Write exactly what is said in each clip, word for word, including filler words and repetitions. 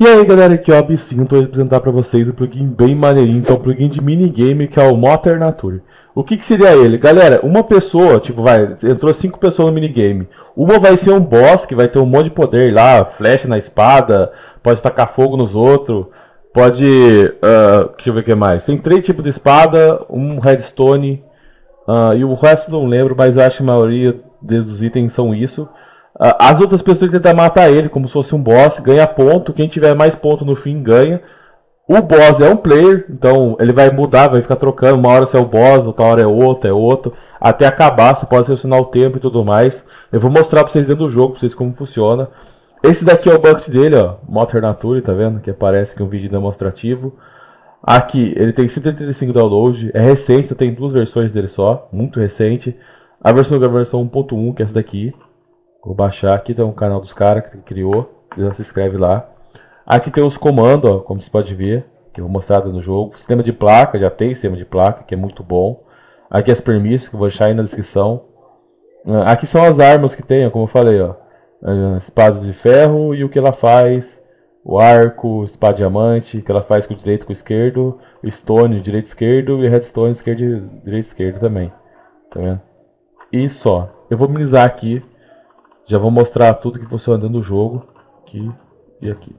E aí galera, aqui é o Absinho, estou apresentar para vocês um plugin bem maneirinho, que é um plugin de minigame, que é o Motor Nature. O que, que seria ele? Galera, uma pessoa, tipo, vai, entrou cinco pessoas no minigame. Uma vai ser um boss, que vai ter um monte de poder lá, flecha na espada, pode tacar fogo nos outros, pode... Uh, deixa eu ver o que mais. Tem três tipos de espada, um redstone, uh, e o resto não lembro, mas eu acho que a maioria dos itens são isso. As outras pessoas tentam matar ele como se fosse um boss, ganha ponto, quem tiver mais ponto no fim ganha. O boss é um player, então ele vai mudar, vai ficar trocando, uma hora você é o boss, outra hora é outro, é outro, até acabar, você pode selecionar o tempo e tudo mais. Eu vou mostrar pra vocês dentro do jogo, pra vocês como funciona. Esse daqui é o bucket dele, ó, Motor Nature, tá vendo? Que aparece aqui um vídeo demonstrativo. Aqui, ele tem cento e oitenta e cinco downloads, é recente, tem duas versões dele só, muito recente. A versão da versão um ponto um, que é essa daqui. Vou baixar aqui, tem um canal dos caras que criou, já se inscreve lá. Aqui tem os comandos, ó, como você pode ver, que eu vou mostrar no jogo. Sistema de placa, já tem sistema de placa, que é muito bom. Aqui as permissões, que eu vou deixar aí na descrição. Aqui são as armas que tem, ó, como eu falei, ó. Espada de ferro e o que ela faz. O arco, espada diamante, que ela faz com o direito e com o esquerdo. O stone, direito e esquerdo. E redstone, esquerdo, direito e esquerdo também. Tá vendo? E só. Eu vou minimizar aqui. Já vou mostrar tudo que funciona dentro do jogo. Aqui e aqui.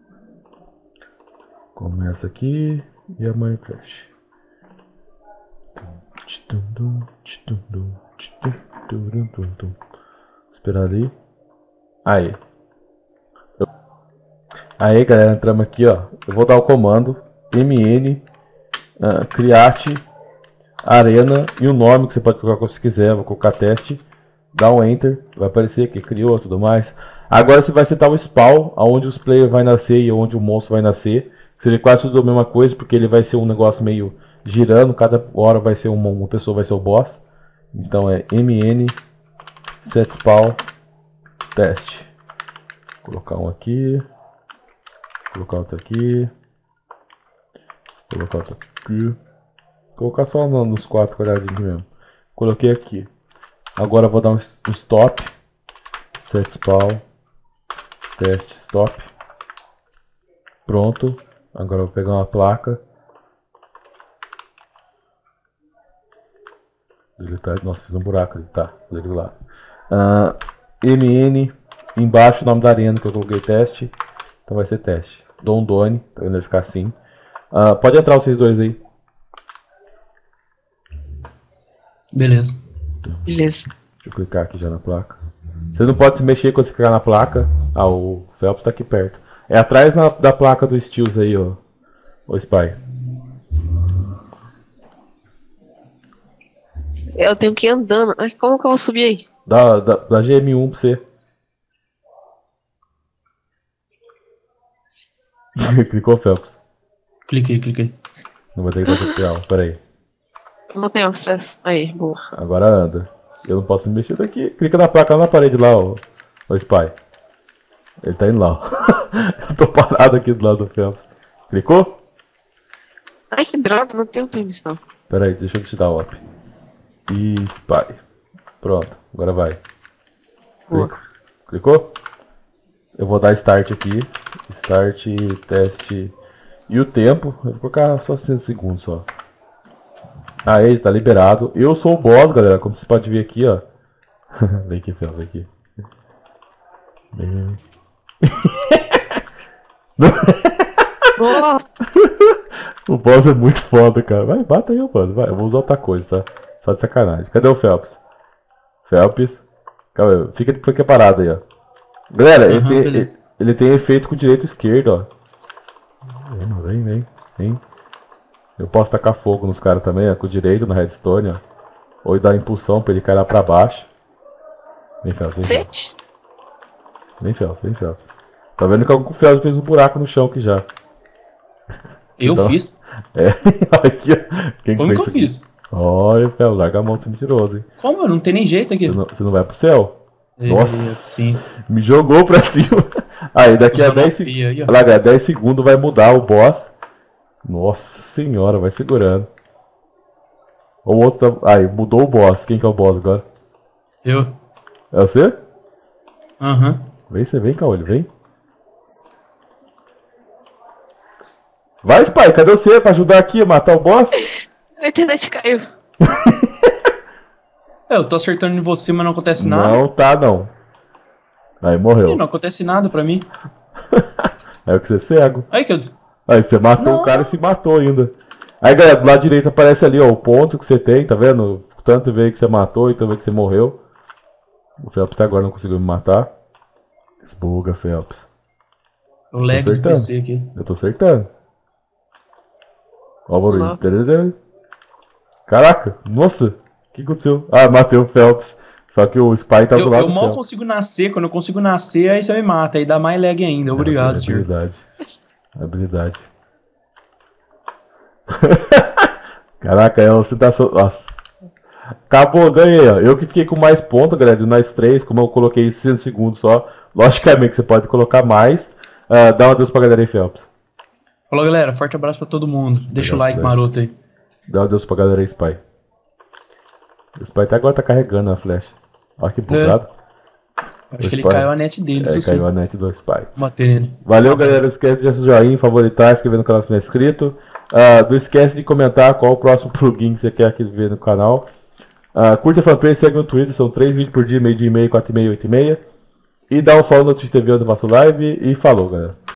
Começa aqui e a Minecraft. Esperar ali. Aí. Aí galera, entramos aqui, ó. Eu vou dar o comando mn uh, create arena e o nome que você pode colocar como você quiser. Vou colocar teste. Dá um enter, vai aparecer que criou e tudo mais. Agora você vai setar o spawn, onde os players vai nascer e onde o monstro vai nascer. Seria quase tudo a mesma coisa, porque ele vai ser um negócio meio girando, cada hora vai ser uma, uma pessoa vai ser o boss. Então é mn set spawn teste. Vou colocar um aqui, colocar outro aqui, colocar outro aqui. Vou colocar só nos quatro quadradinhos mesmo. Coloquei aqui. Agora eu vou dar um stop, set spawn, teste stop, pronto. Agora eu vou pegar uma placa, deletar, nossa, fiz um buraco ali, tá, dele lá. Uh, mn, embaixo o nome da arena que eu coloquei teste, então vai ser teste. Dou um done, tá vendo, vai ficar assim. Uh, pode entrar vocês dois aí. Beleza. Beleza. Deixa eu clicar aqui já na placa. Você não pode se mexer quando você clicar na placa. Ah, o Phelps tá aqui perto. É atrás na, da placa do Steels aí, ó. O Spy. Eu tenho que ir andando. Ai, como que eu vou subir aí? Dá, dá, dá G M um pra você. Clicou, Phelps? Cliquei, cliquei. Não vou ter que dar tutorial, pera aí. Não tenho acesso. Aí, boa. Agora anda. Eu não posso me mexer daqui. Clica na placa lá na parede lá, ó. O Spy. Ele tá indo lá, ó. Eu tô parado aqui do lado do Phelps. Clicou? Ai, que droga, não tenho permissão. Pera aí, deixa eu te dar o op. E Spy. Pronto, agora vai. Clica. Clicou? Eu vou dar start aqui. Start, teste. E o tempo, eu vou colocar só cem segundos só. Aí, tá liberado. Eu sou o boss, galera, como você pode ver aqui, ó. Vem aqui, Fel, vem aqui. Vem. Nossa. O boss é muito foda, cara. Vai, bata aí, mano. Vai, eu vou usar outra coisa, tá? Só de sacanagem. Cadê o Phelps? Phelps. Calma, fica, fica parado aí, ó. Galera, uhum, ele, tem, ele, ele tem efeito com o direito e esquerdo, ó. Vem, vem, vem. Eu posso tacar fogo nos caras também, ó, com o direito na redstone, ó. Ou dar impulsão pra ele cair lá pra baixo. Vem, Phelps, vem, Phelps. Vem, Phelps, vem, Phelps. Tá vendo que o Phelps fez um buraco no chão aqui já. Eu então, fiz? É, aqui, ó. Quem Como que, que eu aqui? fiz? Olha, Phelps, larga a mão de ser mentiroso, hein. Como? Não tem nem jeito aqui. Você não, você não vai pro céu? É, Nossa, sim. Me jogou pra cima. Aí, daqui a dez, aí, olha, dez segundos vai mudar o boss. Nossa senhora, vai segurando. O outro tá... Aí, mudou o boss. Quem que é o boss agora? Eu. É você? Aham. Uhum. Vem, você vem, Caolho, vem. Vai, Spy, cadê você pra ajudar aqui a matar o boss? A internet caiu. É, eu tô acertando em você, mas não acontece nada. Não tá, não. Aí morreu. Ih, não acontece nada pra mim. Aí que você é cego. Aí que eu... Aí você matou Não. o cara e se matou ainda. Aí, galera, do lado direito aparece ali, ó, o ponto que você tem, tá vendo? Tanto ver que você matou e também que você morreu. O Phelps até agora não conseguiu me matar. Esbuga, Phelps. O lag do acertando. P C aqui. Eu tô acertando. Ó o barulho. Nossa. Tadadã. Caraca, nossa. O que aconteceu? Ah, matei o Phelps. Só que o Spy tá do Eu, lado eu do mal Phelps. consigo nascer. Quando eu consigo nascer, aí você me mata. Aí dá mais lag ainda. Obrigado, É, senhor. habilidade. Habilidade. Caraca, é você tá... So... Nossa. Acabou, ganhei, ó. Eu que fiquei com mais pontos, galera, de nós três, como eu coloquei sessenta segundos só. Logicamente você pode colocar mais. Uh, dá um adeus pra galera aí, Phelps. Falou, galera. Forte abraço pra todo mundo. Deixa o like cidade. maroto aí. Dá um adeus pra galera aí, Spy. O Spy até agora tá carregando a flecha. Olha que bugado. Acho O que ele Spy- caiu a net dele, É, isso sim. caiu a net do Spy. Bater nele. Valeu, galera. Não esquece de deixar seu joinha, favoritar, inscrever no canal se não é inscrito. Uh, não esquece de comentar qual o próximo plugin que você quer aqui ver no canal. Uh, curta a fanpage, segue no Twitter, são três vídeos por dia, meio dia e meio, quatro e meia, oito e meia. E dá um follow no Twitch T V onde eu faço live. E falou, galera.